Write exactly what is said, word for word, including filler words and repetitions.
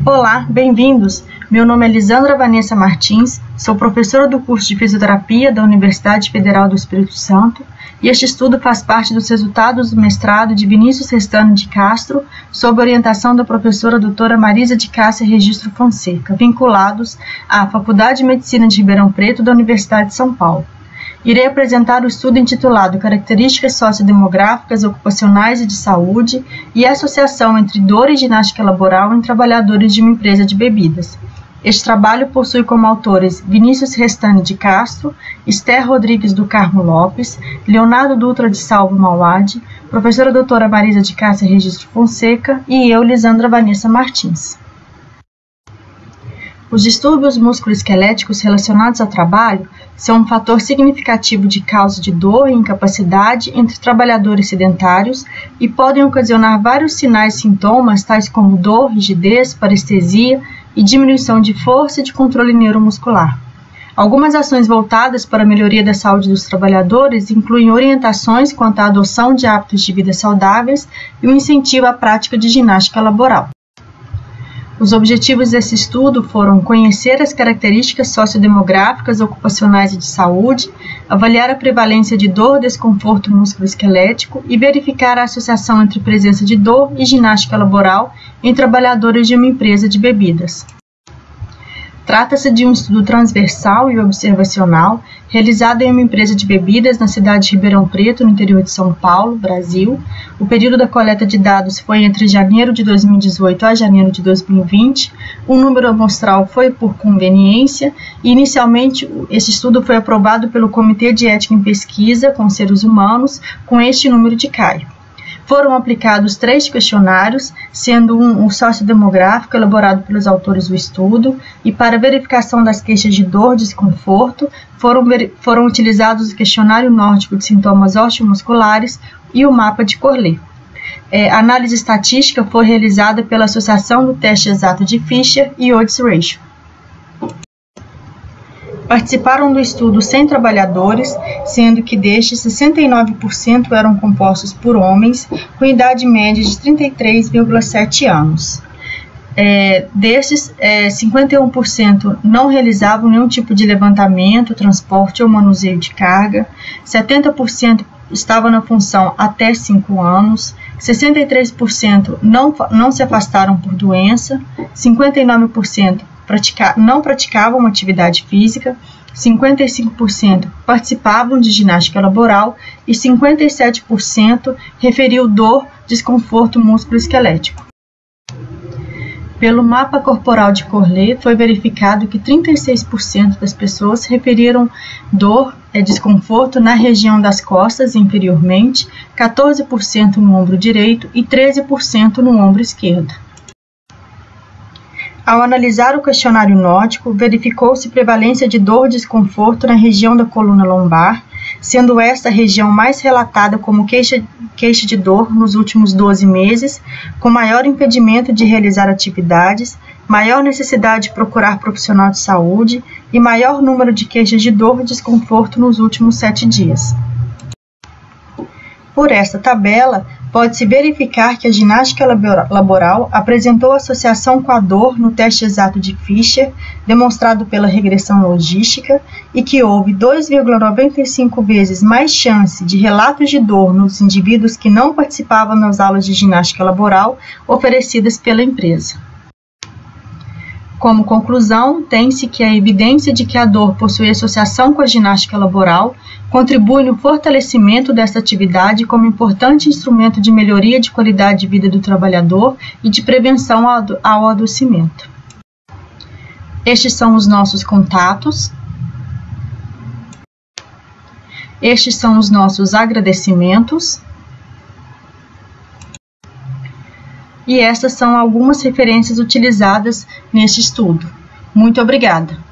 Olá, bem-vindos! Meu nome é Lisandra Vanessa Martins, sou professora do curso de Fisioterapia da Universidade Federal do Espírito Santo e este estudo faz parte dos resultados do mestrado de Vinícius Restano de Castro, sob orientação da professora doutora Marisa de Cássia Registro Fonseca, vinculados à Faculdade de Medicina de Ribeirão Preto da Universidade de São Paulo. Irei apresentar o estudo intitulado Características Sociodemográficas, Ocupacionais e de Saúde e a associação entre dor e ginástica laboral em trabalhadores de uma empresa de bebidas. Este trabalho possui como autores Vinícius Restano de Castro, Esther Rodrigues do Carmo Lopes, Leonardo Dutra de Salvo Mauad, professora doutora Marisa de Cássia Registro Fonseca e eu, Lisandra Vanessa Martins. Os distúrbios musculoesqueléticos relacionados ao trabalho são um fator significativo de causa de dor e incapacidade entre trabalhadores sedentários e podem ocasionar vários sinais e sintomas, tais como dor, rigidez, parestesia e diminuição de força e de controle neuromuscular. Algumas ações voltadas para a melhoria da saúde dos trabalhadores incluem orientações quanto à adoção de hábitos de vida saudáveis e o incentivo à prática de ginástica laboral. Os objetivos desse estudo foram conhecer as características sociodemográficas, ocupacionais e de saúde, avaliar a prevalência de dor, desconforto musculoesquelético e verificar a associação entre presença de dor e ginástica laboral em trabalhadores de uma empresa de bebidas. Trata-se de um estudo transversal e observacional realizado em uma empresa de bebidas na cidade de Ribeirão Preto, no interior de São Paulo, Brasil. O período da coleta de dados foi entre janeiro de dois mil e dezoito a janeiro de dois mil e vinte. O número amostral foi por conveniência e, inicialmente, esse estudo foi aprovado pelo Comitê de Ética em Pesquisa com Seres Humanos com este número de CAIO. Foram aplicados três questionários, sendo um o sociodemográfico, elaborado pelos autores do estudo, e para verificação das queixas de dor e desconforto, foram, foram utilizados o questionário nórdico de sintomas osteomusculares e o mapa de Corley. É, a análise estatística foi realizada pela associação do teste exato de Fisher e Odds Ratio. Participaram do estudo cem trabalhadores, sendo que destes sessenta e nove por cento eram compostos por homens com idade média de trinta e três vírgula sete anos. É, destes, é, cinquenta e um por cento não realizavam nenhum tipo de levantamento, transporte ou manuseio de carga, setenta por cento estavam na função até cinco anos, sessenta e três por cento não, não se afastaram por doença, cinquenta e nove por cento Pratica, não praticavam atividade física, cinquenta e cinco por cento participavam de ginástica laboral e cinquenta e sete por cento referiu dor, desconforto musculoesquelético. Pelo mapa corporal de Corley, foi verificado que trinta e seis por cento das pessoas referiram dor e desconforto na região das costas inferiormente, quatorze por cento no ombro direito e treze por cento no ombro esquerdo. Ao analisar o questionário nórdico, verificou-se prevalência de dor e desconforto na região da coluna lombar, sendo esta a região mais relatada como queixa, queixa de dor nos últimos doze meses, com maior impedimento de realizar atividades, maior necessidade de procurar profissional de saúde e maior número de queixas de dor e desconforto nos últimos sete dias. Por esta tabela, pode-se verificar que a ginástica laboral apresentou associação com a dor no teste exato de Fisher, demonstrado pela regressão logística, e que houve dois vírgula noventa e cinco vezes mais chance de relatos de dor nos indivíduos que não participavam nas aulas de ginástica laboral oferecidas pela empresa. Como conclusão, tem-se que a evidência de que a dor possui associação com a ginástica laboral contribui no fortalecimento desta atividade como importante instrumento de melhoria de qualidade de vida do trabalhador e de prevenção ao adoecimento. Estes são os nossos contatos. Estes são os nossos agradecimentos. E estas são algumas referências utilizadas neste estudo. Muito obrigada!